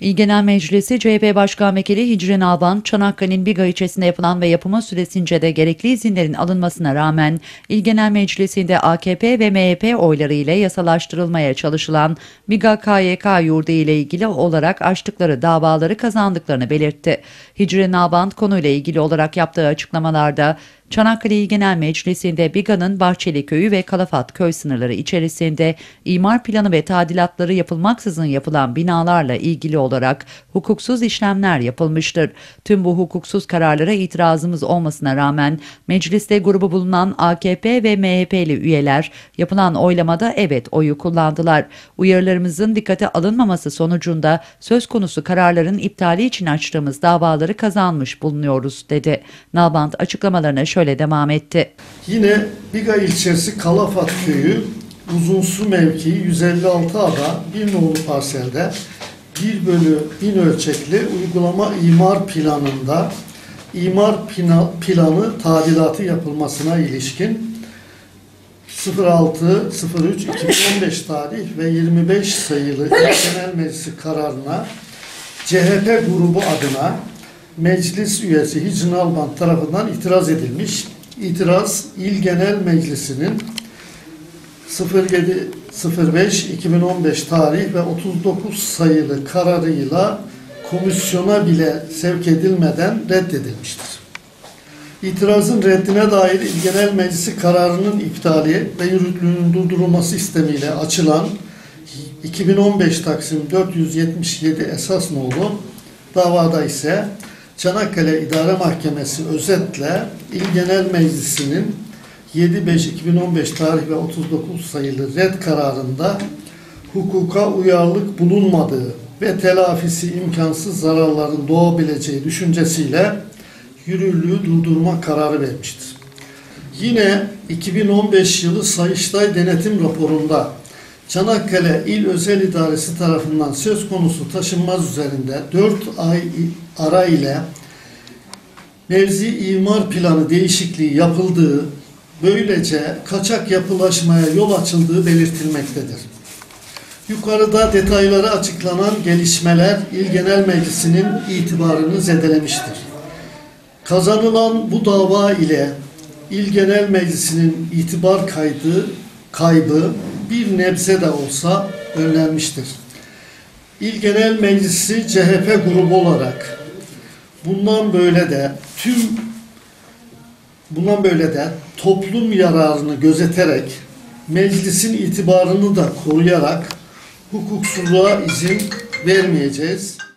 İl Genel Meclisi CHP Başkan Vekili Hicri Nalban, Çanakkale'nin Biga ilçesinde yapılan ve yapımı süresince de gerekli izinlerin alınmasına rağmen İl Genel Meclisi'nde AKP ve MHP oyları ile yasalaştırılmaya çalışılan Biga KYK yurdu ile ilgili olarak açtıkları davaları kazandıklarını belirtti. Hicri Nalban konuyla ilgili olarak yaptığı açıklamalarda Çanakkale İl Genel Meclisi'nde Biga'nın Bahçeli Köyü ve Kalafat köy sınırları içerisinde imar planı ve tadilatları yapılmaksızın yapılan binalarla ilgili olarak hukuksuz işlemler yapılmıştır. Tüm bu hukuksuz kararlara itirazımız olmasına rağmen mecliste grubu bulunan AKP ve MHP'li üyeler yapılan oylamada evet oyu kullandılar. Uyarılarımızın dikkate alınmaması sonucunda söz konusu kararların iptali için açtığımız davaları kazanmış bulunuyoruz dedi. Nalbant açıklamalarına şöyle devam etti. Yine Biga ilçesi Kalafat köyü Uzunsu mevkii 156 ada 1 nolu parselde 1/1000 ölçekli uygulama imar planında imar planı tadilatı yapılmasına ilişkin 06.03.2015 tarih ve 25 sayılı İl Genel Meclisi kararına CHP grubu adına meclis üyesi Hicri Nalban tarafından itiraz edilmiş. İtiraz İl Genel Meclisi'nin 07.05.2015 tarih ve 39 sayılı kararıyla komisyona bile sevk edilmeden reddedilmiştir. İtirazın reddine dair İl Genel Meclisi kararının iptali ve yürürlüğünün durdurulması istemiyle açılan 2015 Taksim 477 esas nolu davada ise Çanakkale İdare Mahkemesi özetle İl Genel Meclisi'nin 7.5.2015 tarih ve 39 sayılı red kararında hukuka uyarlık bulunmadığı ve telafisi imkansız zararların doğabileceği düşüncesiyle yürürlüğü durdurma kararı vermiştir. Yine 2015 yılı Sayıştay denetim raporunda Çanakkale İl Özel İdaresi tarafından söz konusu taşınmaz üzerinde 4 ay ara ile mevzi imar planı değişikliği yapıldığı, böylece kaçak yapılaşmaya yol açıldığı belirtilmektedir. Yukarıda detayları açıklanan gelişmeler İl Genel Meclisi'nin itibarını zedelemiştir. Kazanılan bu dava ile İl Genel Meclisi'nin itibar kaybı bir nebze de olsa önlenmiştir. İl Genel Meclisi CHP grubu olarak bundan böyle de toplum yararını gözeterek meclisin itibarını da koruyarak hukuksuzluğa izin vermeyeceğiz.